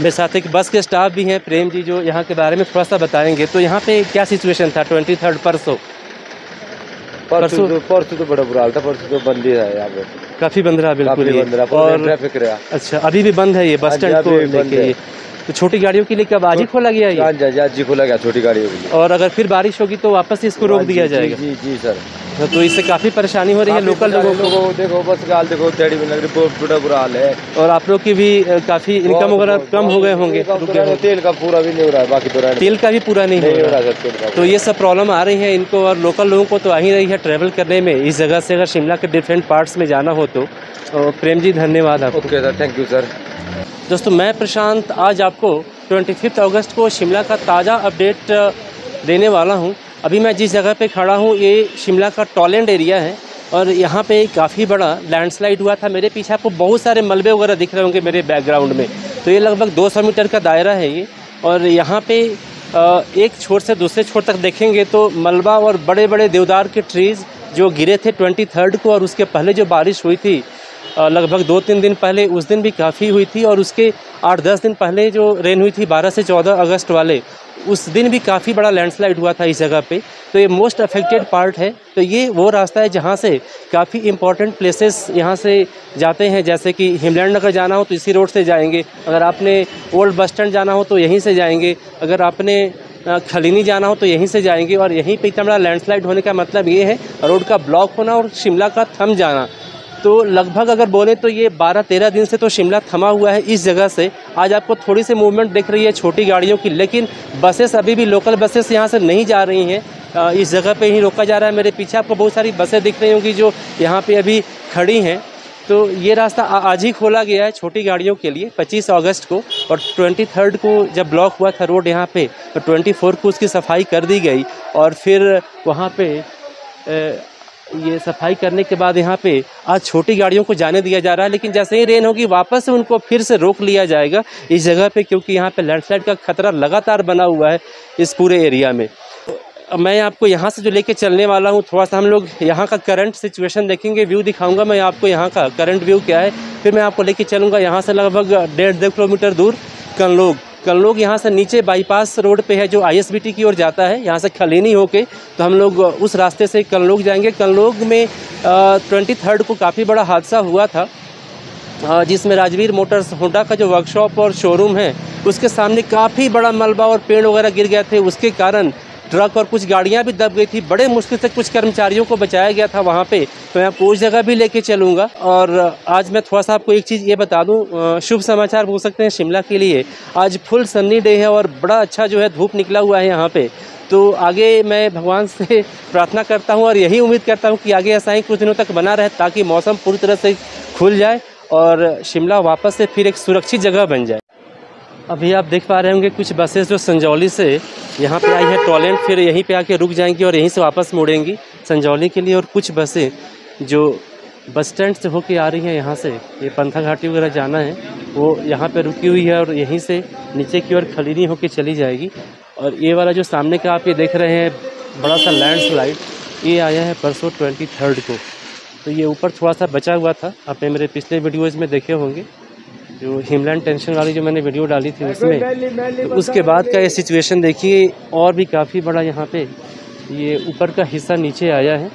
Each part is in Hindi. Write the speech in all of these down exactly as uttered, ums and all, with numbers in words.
मेरे साथ एक बस के स्टाफ भी हैं, प्रेम जी, जो यहाँ के बारे में थोड़ा सा बताएंगे। तो यहाँ पे क्या सिचुएशन था ट्वेंटी थर्ड परसों? परसों तो परसों तो बड़ा बुरा हाल था। परसों तो बंद ही है यहाँ पे, काफ़ी बंद रहा बिल्कुल काफी ये। बंद रहा और ट्रैफिक रहा। अच्छा, अभी भी बंद है ये बस स्टैंड को लेके ये? तो छोटी गाड़ियों के लिए कब आज ही खोला गया ये? आज आज ही खोला गया छोटी गाड़ियों के लिए। और अगर फिर बारिश होगी तो वापस इसको रोक दिया जाएगा? जी जी सर। तो इससे काफ़ी परेशानी हो रही है लोकल लोगों को। देखो बस का हाल देखो, टेढ़ी में लग रही, बहुत बड़ा बुरा हाल है। और आप लोग की भी काफ़ी इनकम वगैरह कम हो गए होंगे? तेल का पूरा भी नहीं हो रहा है, बाकी तो तेल का भी पूरा नहीं हो रहा है। तो ये सब प्रॉब्लम आ रही है इनको, और लोकल लोगों को तो आ ही रही है ट्रैवल करने में इस जगह से। अगर शिमला के डिफरेंट पार्ट्स में जाना हो तो। प्रेम जी धन्यवाद आपको। Okay sir, thank you sir. दोस्तों मैं प्रशांत आज आपको पच्चीस अगस्त को शिमला का ताज़ा अपडेट देने वाला हूं। अभी मैं जिस जगह पे खड़ा हूं ये शिमला का टॉलैंड एरिया है, और यहाँ पे काफ़ी बड़ा लैंडस्लाइड हुआ था। मेरे पीछे आपको बहुत सारे मलबे वगैरह दिख रहे होंगे मेरे बैकग्राउंड में। तो ये लगभग दो सौ मीटर का दायरा है ये, और यहाँ पे एक छोर से दूसरे छोर तक देखेंगे तो मलबा और बड़े बड़े देवदार के ट्रीज़ जो गिरे थे ट्वेंटी थर्ड को, और उसके पहले जो बारिश हुई थी लगभग दो तीन दिन पहले, उस दिन भी काफ़ी हुई थी। और उसके आठ दस दिन पहले जो रेन हुई थी बारह से चौदह अगस्त वाले, उस दिन भी काफ़ी बड़ा लैंडस्लाइड हुआ था इस जगह पे। तो ये मोस्ट अफेक्टेड पार्ट है। तो ये वो रास्ता है जहाँ से काफ़ी इंपॉर्टेंट प्लेसेस यहाँ से जाते हैं, जैसे कि हिमलैंड नगर जाना हो तो इसी रोड से जाएंगे, अगर आपने ओल्ड बस स्टैंड जाना हो तो यहीं से जाएंगे, अगर आपने खलीनी जाना हो तो यहीं से जाएंगे। और यहीं पे इतना बड़ा लैंडस्लाइड होने का मतलब ये है रोड का ब्लॉक होना और शिमला का थम जाना। तो लगभग अगर बोले तो ये बारह तेरह दिन से तो शिमला थमा हुआ है इस जगह से। आज आपको थोड़ी सी मूवमेंट दिख रही है छोटी गाड़ियों की, लेकिन बसेस अभी भी लोकल बसेस यहाँ से नहीं जा रही हैं। इस जगह पे ही रोका जा रहा है। मेरे पीछे आपको बहुत सारी बसें दिख रही होंगी जो यहाँ पे अभी खड़ी हैं। तो ये रास्ता आज ही खोला गया है छोटी गाड़ियों के लिए पच्चीस अगस्त को, और ट्वेंटी थर्ड को जब ब्लॉक हुआ था रोड यहाँ पे तो ट्वेंटी फोर को उसकी सफाई कर दी गई। और फिर वहाँ पे ए, ये सफाई करने के बाद यहाँ पे आज छोटी गाड़ियों को जाने दिया जा रहा है। लेकिन जैसे ही रेन होगी वापस से उनको फिर से रोक लिया जाएगा इस जगह पे, क्योंकि यहाँ पे लैंडस्लाइड का खतरा लगातार बना हुआ है इस पूरे एरिया में। मैं आपको यहाँ से जो लेके चलने वाला हूँ, थोड़ा सा हम लोग यहाँ का करंट सिचुएशन देखेंगे, व्यू दिखाऊंगा मैं आपको यहाँ का करंट व्यू क्या है। फिर मैं आपको लेके चलूँगा यहाँ से लगभग डेढ़ दो किलोमीटर दूर कनलोग। कनलोग यहाँ से नीचे बाईपास रोड पे है जो आईएसबीटी की ओर जाता है, यहाँ से खलीनी होके तो हम लोग उस रास्ते से कनलोग जाएंगे। कनलोग में ट्वेंटी थर्ड को काफ़ी बड़ा हादसा हुआ था, आ, जिसमें राजवीर मोटर्स होंडा का जो वर्कशॉप और शोरूम है उसके सामने काफ़ी बड़ा मलबा और पेड़ वगैरह गिर गए थे। उसके कारण ट्रक और कुछ गाड़ियां भी दब गई थी। बड़े मुश्किल से कुछ कर्मचारियों को बचाया गया था वहां पे। तो मैं आपको उस जगह भी लेके चलूँगा। और आज मैं थोड़ा सा आपको एक चीज़ ये बता दूं, शुभ समाचार बोल सकते हैं शिमला के लिए। आज फुल सन्नी डे है और बड़ा अच्छा जो है धूप निकला हुआ है यहाँ पे। तो आगे मैं भगवान से प्रार्थना करता हूँ और यही उम्मीद करता हूँ कि आगे ऐसा ही कुछ दिनों तक बना रहे, ताकि मौसम पूरी तरह से खुल जाए और शिमला वापस से फिर एक सुरक्षित जगह बन जाए। अभी आप देख पा रहे होंगे कुछ बसेस जो संजौली से यहाँ पे आई है टॉलैंड, फिर यहीं पे आके रुक जाएंगी और यहीं से वापस मुड़ेंगी संजौली के लिए। और कुछ बसें जो बस स्टैंड से होके आ रही हैं यहाँ से, ये पंथा घाटी वगैरह जाना है, वो यहाँ पे रुकी हुई है और यहीं से नीचे की ओर खलीनी होके चली जाएगी। और ये वाला जो सामने का आप ये देख रहे हैं बड़ा सा लैंडस्लाइड, ये आया है परसों ट्वेंटी थर्ड को। तो ये ऊपर थोड़ा सा बचा हुआ था, आपने मेरे पिछले वीडियोज़ में देखे होंगे जो हिमलैंड टेंशन वाली जो मैंने वीडियो डाली थी उसमें। तो उसके बाद का ये सिचुएशन देखिए, और भी काफ़ी बड़ा यहाँ पे ये ऊपर का हिस्सा नीचे आया है।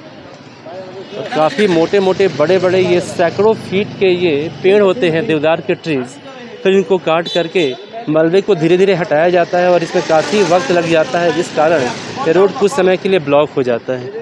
और काफ़ी मोटे मोटे बड़े बड़े ये सैकड़ों फीट के ये पेड़ होते हैं देवदार के ट्रीज़। फिर इनको काट करके मलबे को धीरे धीरे हटाया जाता है और इसमें काफ़ी वक्त लग जाता है, जिस कारण ये रोड कुछ समय के लिए ब्लॉक हो जाता है।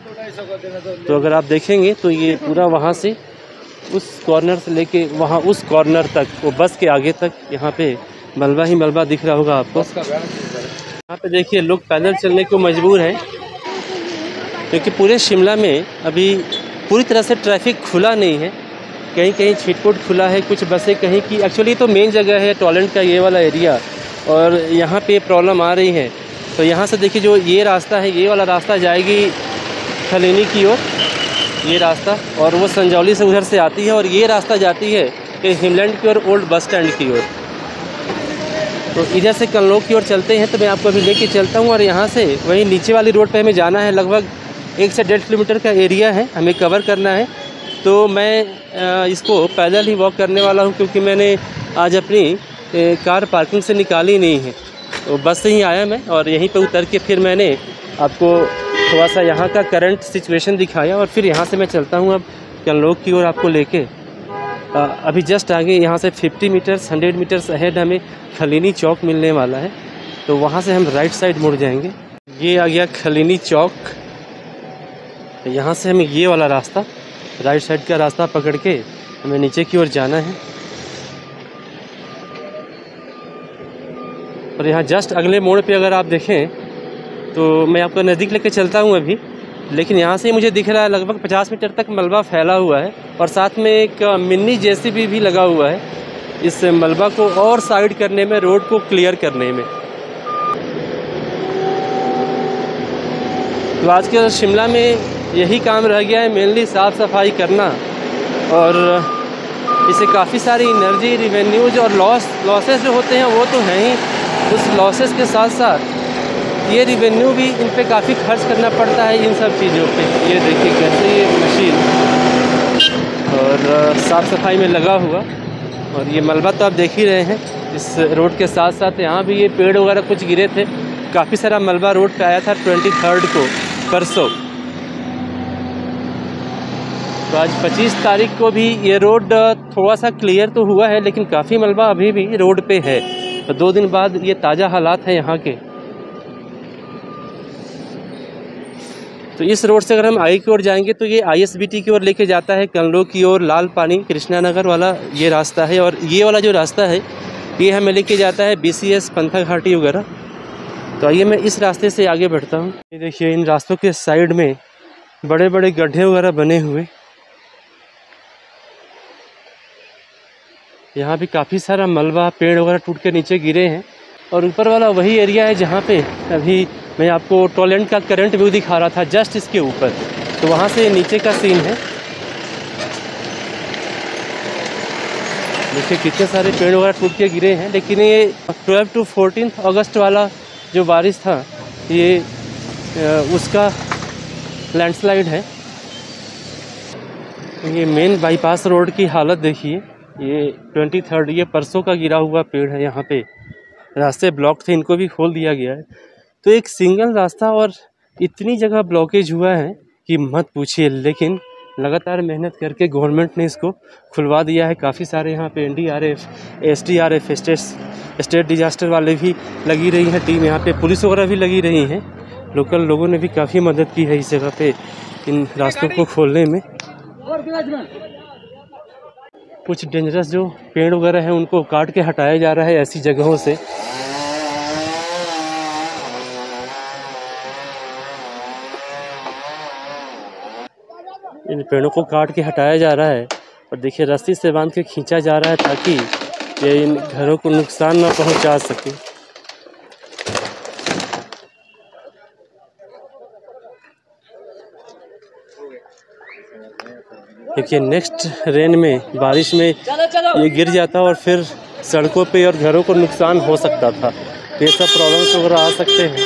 तो अगर आप देखेंगे तो ये पूरा वहाँ से उस कॉर्नर से लेके वहाँ उस कॉर्नर तक, वो बस के आगे तक यहाँ पे मलबा ही मलबा दिख रहा होगा आपको। यहाँ पे देखिए लोग पैदल चलने को मजबूर हैं, क्योंकि पूरे शिमला में अभी पूरी तरह से ट्रैफिक खुला नहीं है। कहीं कहीं छिटपुट खुला है, कुछ बसें कहीं की। एक्चुअली तो मेन जगह है टॉलैंड का ये वाला एरिया, और यहाँ पे प्रॉब्लम आ रही है। तो यहाँ से देखिए जो ये रास्ता है, ये वाला रास्ता जाएगी खलीनी की ओर, ये रास्ता, और वो संजौली से उधर से आती है, और ये रास्ता जाती है हिमलैंड की ओर, ओल्ड बस स्टैंड की ओर। तो इधर से कनलोग की ओर चलते हैं, तो मैं आपको अभी लेके चलता हूँ। और यहाँ से वही नीचे वाली रोड पे हमें जाना है, लगभग एक से डेढ़ किलोमीटर का एरिया है हमें कवर करना है। तो मैं इसको पैदल ही वॉक करने वाला हूँ, क्योंकि मैंने आज अपनी ए, कार पार्किंग से निकाली नहीं है, तो बस से ही आया मैं और यहीं पे उतर के फिर मैंने आपको थोड़ा सा यहाँ का करंट सिचुएशन दिखाया और फिर यहाँ से मैं चलता हूँ अब कनलोक की ओर आपको लेके। अभी जस्ट आगे यहाँ से fifty metres hundred metres ahead हमें खलीनी चौक मिलने वाला है, तो वहाँ से हम राइट साइड मुड़ जाएंगे। ये आ गया खलीनी चौक, यहाँ से हमें ये वाला रास्ता राइट साइड का रास्ता पकड़ के हमें नीचे की ओर जाना है। और यहाँ जस्ट अगले मोड़ पे अगर आप देखें तो मैं आपको नज़दीक लेके चलता हूँ अभी, लेकिन यहाँ से मुझे दिख रहा है लगभग पचास मीटर तक मलबा फैला हुआ है और साथ में एक मिनी जेसीबी भी लगा हुआ है इस मलबा को और साइड करने में, रोड को क्लियर करने में। तो आज के शिमला में यही काम रह गया है, मेनली साफ़ सफाई करना, और इसे काफ़ी सारी एनर्जी, रिवेन्यूज और लॉस लॉसेस जो होते हैं वो तो हैं ही, उस लॉसेस के साथ साथ ये रिवेन्यू भी इन पे काफ़ी खर्च करना पड़ता है इन सब चीज़ों पे। ये देखिए कैसे ये मशीन और साफ़ सफाई में लगा हुआ, और ये मलबा तो आप देख ही रहे हैं। इस रोड के साथ साथ यहाँ भी ये पेड़ वगैरह कुछ गिरे थे, काफ़ी सारा मलबा रोड पे आया था ट्वेंटी थर्ड को परसों। तो आज पच्चीस तारीख को भी ये रोड थोड़ा सा क्लियर तो हुआ है, लेकिन काफ़ी मलबा अभी भी रोड पे है। तो दो दिन बाद ये ताज़ा हालात हैं यहाँ के। तो इस रोड से अगर हम आई की ओर जाएंगे तो ये आईएसबीटी की ओर लेके जाता है, कनलोक की ओर, लाल पानी, कृष्णा नगर वाला ये रास्ता है। और ये वाला जो रास्ता है ये हमें लेके जाता है बीसीएस, पंथा घाटी वगैरह। तो आइए मैं इस रास्ते से आगे बढ़ता हूँ। ये देखिए इन रास्तों के साइड में बड़े बड़े गड्ढे वगैरह बने हुए, यहाँ भी काफ़ी सारा मलबा, पेड़ वगैरह टूट के नीचे गिरे हैं। और ऊपर वाला वही एरिया है जहाँ पे अभी मैं आपको टॉलेंट का करंट व्यू दिखा रहा था, जस्ट इसके ऊपर। तो वहाँ से नीचे का सीन है, देखिए कितने सारे पेड़ वगैरह टूट के गिरे हैं। लेकिन ये ट्वेल्व टू फोर्टीन अगस्त वाला जो बारिश था ये उसका लैंडस्लाइड है। ये मेन बाईपास रोड की हालत देखिए, ये ट्वेंटी थर्ड ये परसों का गिरा हुआ पेड़ है। यहाँ पे रास्ते ब्लॉक थे, इनको भी खोल दिया गया है। तो एक सिंगल रास्ता और इतनी जगह ब्लॉकेज हुआ है कि मत पूछिए, लेकिन लगातार मेहनत करके गवर्नमेंट ने इसको खुलवा दिया है। काफ़ी सारे यहाँ पे NDRF, SDRF, state state disaster वाले भी लगी रही हैं टीम, यहाँ पे पुलिस वगैरह भी लगी रही हैं। लोकल लोगों ने भी काफ़ी मदद की है इस जगह पे इन रास्तों को खोलने में। कुछ डेंजरस जो पेड़ वगैरह हैं उनको काट के हटाया जा रहा है ऐसी जगहों से। इन पेड़ों को काट के हटाया जा रहा है और देखिए रस्सी से बांध के खींचा जा रहा है ताकि ये इन घरों को नुकसान ना पहुंचा सके। देखिए नेक्स्ट रेन में, बारिश में ये गिर जाता और फिर सड़कों पे और घरों को नुकसान हो सकता था। तो ये सब प्रॉब्लम्स वगैरह आ सकते हैं।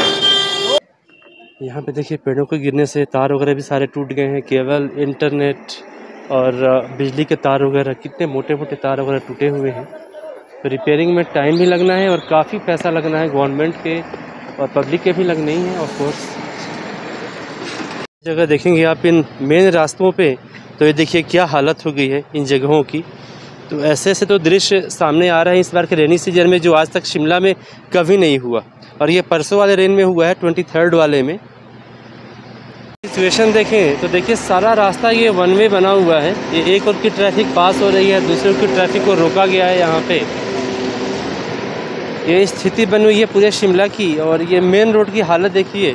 यहाँ पे देखिए पेड़ों के गिरने से तार वगैरह भी सारे टूट गए हैं, केबल, इंटरनेट और बिजली के तार वगैरह, कितने मोटे मोटे तार वगैरह टूटे हुए हैं। तो रिपेयरिंग में टाइम भी लगना है और काफ़ी पैसा लगना है, गवर्नमेंट के और पब्लिक के भी लगने ही हैं ऑफ कोर्स। जगह देखेंगे आप इन मेन रास्तों पे तो ये देखिए क्या हालत हो गई है इन जगहों की। तो ऐसे ऐसे तो दृश्य सामने आ रहे हैं इस बार के रेनी सीजन में जो आज तक शिमला में कभी नहीं हुआ, और ये परसों वाले रेन में हुआ है ट्वेंटी थर्ड वाले में। सिचुएशन देखें तो देखिए सारा रास्ता ये वन वे बना हुआ है, ये एक और की ट्रैफिक पास हो रही है, दूसरे की ट्रैफिक को रोका गया है। यहाँ पे ये स्थिति बनी हुई है पूरे शिमला की। और ये मेन रोड की हालत देखिए,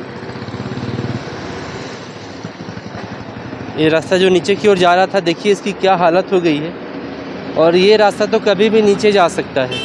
ये रास्ता जो नीचे की ओर जा रहा था देखिए इसकी क्या हालत हो गई है। और ये रास्ता तो कभी भी नीचे जा सकता है।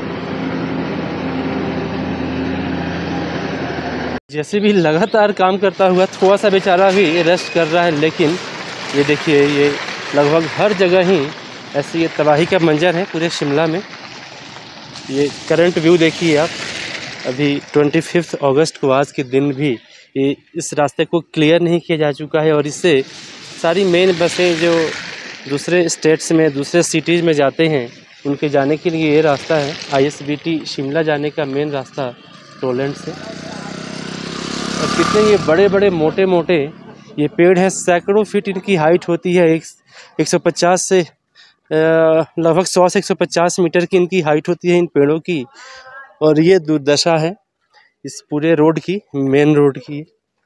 जैसे भी लगातार काम करता हुआ थोड़ा सा बेचारा भी रेस्ट कर रहा है, लेकिन ये देखिए ये लगभग हर जगह ही ऐसी ये तबाही का मंजर है पूरे शिमला में। ये करंट व्यू देखिए आप, अभी ट्वेंटी फिफ्थ अगस्त को आज के दिन भी ये इस रास्ते को क्लियर नहीं किया जा चुका है। और इससे सारी मेन बसें जो दूसरे स्टेट्स में, दूसरे सिटीज़ में जाते हैं उनके जाने के लिए ये रास्ता है I S B T Shimla जाने का मेन रास्ता टोलैंड से। और कितने ये बड़े बड़े मोटे मोटे ये पेड़ हैं, सैकड़ों फीट इनकी हाइट होती है। एक एक सौ पचास से लगभग सौ से एक सौ पचास मीटर की इनकी हाइट होती है इन पेड़ों की। और ये दुर्दशा है इस पूरे रोड की, मेन रोड की।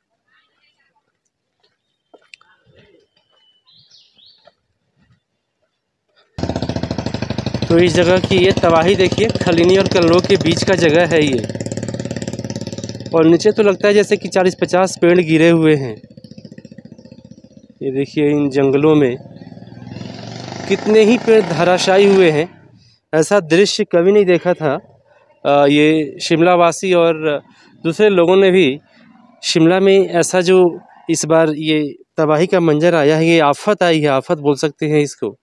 तो इस जगह की ये तबाही देखिए, खलीनी और कल्लो के बीच का जगह है ये। और नीचे तो लगता है जैसे कि चालीस पचास पेड़ गिरे हुए हैं। ये देखिए इन जंगलों में कितने ही पेड़ धराशायी हुए हैं। ऐसा दृश्य कभी नहीं देखा था। आ, ये शिमला वासी और दूसरे लोगों ने भी शिमला में ऐसा जो इस बार ये तबाही का मंजर आया है, ये आफत आई है, आफत बोल सकते हैं इसको।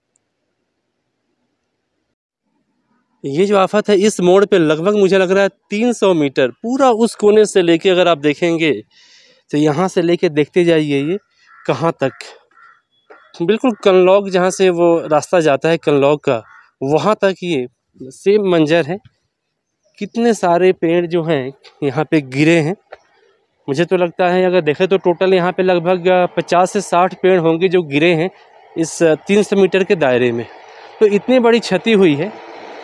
ये जो आफत है इस मोड़ पे लगभग मुझे लग रहा है तीन सौ मीटर, पूरा उस कोने से लेके अगर आप देखेंगे तो यहाँ से लेके देखते जाइए ये कहाँ तक, बिल्कुल कनलौग जहाँ से वो रास्ता जाता है कनलौग का, वहाँ तक ये सेम मंजर है। कितने सारे पेड़ जो हैं यहाँ पे गिरे हैं। मुझे तो लगता है अगर देखें तो टोटल यहाँ पे लगभग पचास से साठ पेड़ होंगे जो गिरे हैं इस तीन सौ मीटर के दायरे में। तो इतनी बड़ी क्षति हुई है।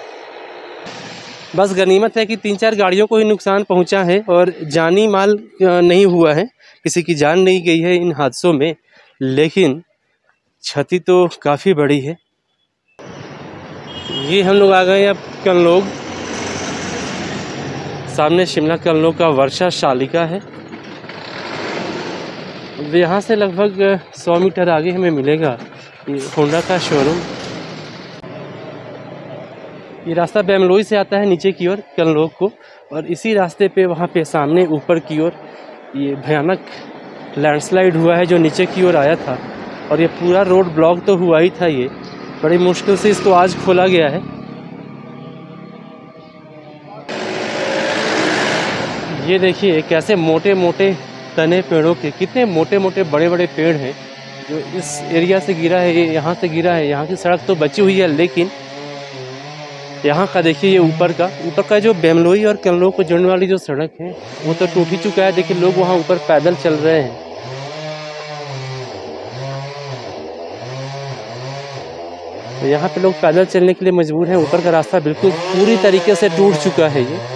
बस गनीमत है कि तीन चार गाड़ियों को ही नुकसान पहुंचा है और जानी माल नहीं हुआ है, किसी की जान नहीं गई है इन हादसों में, लेकिन क्षति तो काफ़ी बड़ी है। ये हम लोग आ गए अब कनलौग, सामने शिमला कनलौग का वर्षा शालिका है। यहाँ से लगभग सौ मीटर आगे हमें मिलेगा ये होंडा का शोरूम। ये रास्ता बेमलोई से आता है नीचे की ओर कनलौग को, और इसी रास्ते पे वहाँ पे सामने ऊपर की ओर ये भयानक लैंडस्लाइड हुआ है जो नीचे की ओर आया था। और ये पूरा रोड ब्लॉक तो हुआ ही था, ये बड़ी मुश्किल से इसको आज खोला गया है। ये देखिए कैसे मोटे मोटे तने पेड़ों के, कितने मोटे मोटे बड़े बड़े पेड़ हैं जो इस एरिया से गिरा है, ये यहाँ से गिरा है। यहाँ की सड़क तो बची हुई है, लेकिन यहाँ का देखिए ये ऊपर का ऊपर का जो बेमलोई और कनलौग को जोड़ने वाली जो सड़क है वो तो टूट ही चुका है। देखिए लोग वहाँ ऊपर पैदल चल रहे हैं। तो यहाँ पे लोग पैदल चलने के लिए मजबूर हैं। ऊपर का रास्ता बिल्कुल पूरी तरीके से टूट चुका है। ये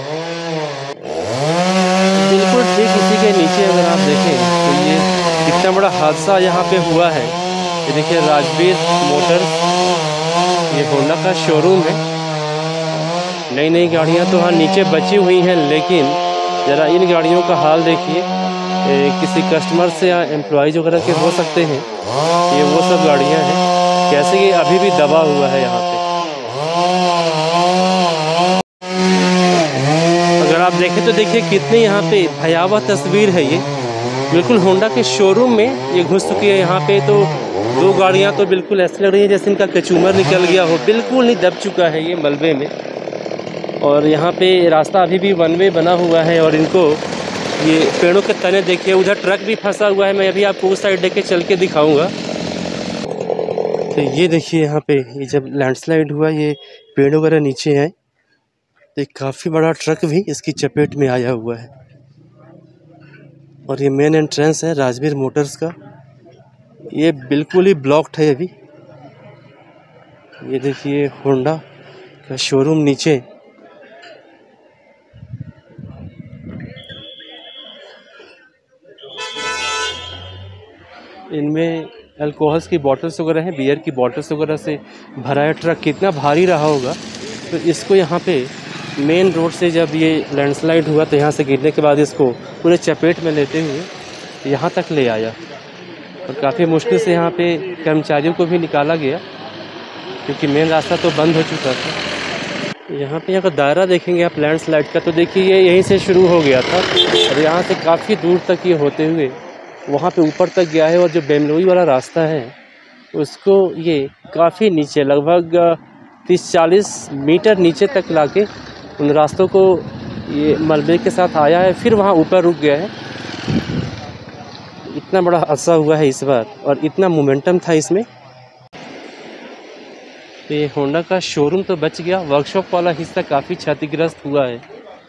बिल्कुल ठीक इसी के नीचे अगर आप देखें तो ये कितना बड़ा हादसा यहाँ पे हुआ है। ये देखिए राजवीर मोटर्स, ये होंडा का शोरूम है। नई नई गाड़ियाँ तो हाँ नीचे बची हुई हैं, लेकिन ज़रा इन गाड़ियों का हाल देखिए। किसी कस्टमर से या एम्प्लॉइज वगैरह के हो सकते हैं, ये वो सब गाड़ियाँ हैं। कैसे ये अभी भी दबा हुआ है यहाँ पे। अगर आप देखें तो देखिए कितनी यहाँ पे भयावह तस्वीर है। ये बिल्कुल होंडा के शोरूम में ये घुस चुकी है। यहाँ पे तो दो गाड़ियाँ तो बिल्कुल ऐसे लग रही है जैसे इनका कचूमर निकल गया हो, बिल्कुल ही दब चुका है ये मलबे में। और यहाँ पे रास्ता अभी भी वन वे बना हुआ है। और इनको ये पेड़ों के तने देखिए, उधर ट्रक भी फंसा हुआ है। मैं अभी आपको उस साइड लेके चल के दिखाऊंगा। तो ये देखिए यहाँ पे ये जब लैंडस्लाइड हुआ ये पेड़ वगैरह नीचे आए तो काफ़ी बड़ा ट्रक भी इसकी चपेट में आया हुआ है। और ये मेन एंट्रेंस है राजवीर मोटर्स का, ये बिल्कुल ही ब्लॉक्ड है अभी। ये देखिए होंडा का शोरूम नीचे। इनमें अल्कोहल्स की बॉटल्स वगैरह हैं, बियर की बॉटल्स वगैरह से भरा है ट्रक। कितना भारी रहा होगा। तो इसको यहाँ पे मेन रोड से जब ये लैंडस्लाइड हुआ तो यहाँ से गिरने के बाद इसको पूरे चपेट में लेते हुए यहाँ तक ले आया। और काफ़ी मुश्किल से यहाँ पे कर्मचारियों को भी निकाला गया, क्योंकि मेन रास्ता तो बंद हो चुका था। यहाँ पे अगर दायरा देखेंगे आप लैंडस्लाइड का तो देखिए ये यहीं से शुरू हो गया था और यहाँ से काफ़ी दूर तक ये होते हुए वहाँ पे ऊपर तक गया है। और जो बेमलोई वाला रास्ता है उसको ये काफ़ी नीचे लगभग तीस चालीस मीटर नीचे तक लाके उन रास्तों को ये मलबे के साथ आया है, फिर वहाँ ऊपर रुक गया है। इतना बड़ा हादसा हुआ है इस बार और इतना मोमेंटम था इसमें। ये होंडा का शोरूम तो बच गया, वर्कशॉप वाला हिस्सा काफ़ी क्षतिग्रस्त हुआ है।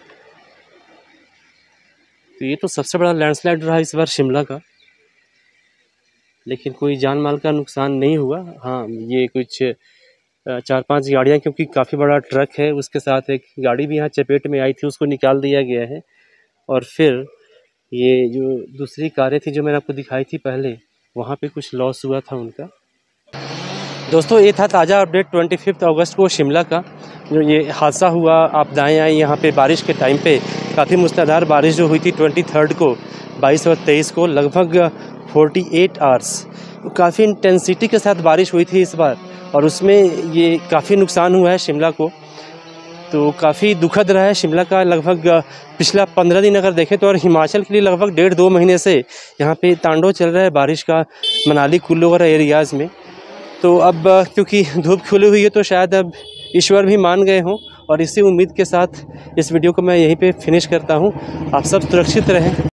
तो ये तो सबसे बड़ा लैंडस्लाइड रहा इस बार शिमला का, लेकिन कोई जान माल का नुकसान नहीं हुआ। हाँ, ये कुछ चार पांच गाड़ियाँ, क्योंकि काफ़ी बड़ा ट्रक है, उसके साथ एक गाड़ी भी यहाँ चपेट में आई थी, उसको निकाल दिया गया है। और फिर ये जो दूसरी कारें थी जो मैंने आपको दिखाई थी पहले, वहाँ पे कुछ लॉस हुआ था उनका। दोस्तों, ये था ताज़ा अपडेट ट्वेंटी फिफ्थ अगस्त को शिमला का जो ये हादसा हुआ। आपदाएँ आई यहाँ पे बारिश के टाइम पे, काफ़ी मूसलाधार बारिश जो हुई थी ट्वेंटी थर्ड को, बाईस और तेईस को, लगभग फोर्टी एट आवर्स काफ़ी इंटेंसिटी के साथ बारिश हुई थी इस बार, और उसमें ये काफ़ी नुकसान हुआ है शिमला को। तो काफ़ी दुखद रहा है शिमला का लगभग पिछला पंद्रह दिन अगर देखें तो, और हिमाचल के लिए लगभग डेढ़ दो महीने से यहाँ पे तांडव चल रहा है बारिश का, मनाली कुल्लू वगैरह एरियाज़ में। तो अब क्योंकि धूप खुली हुई है तो शायद अब ईश्वर भी मान गए हों, और इसी उम्मीद के साथ इस वीडियो को मैं यहीं पे फिनिश करता हूँ। आप सब सुरक्षित रहें।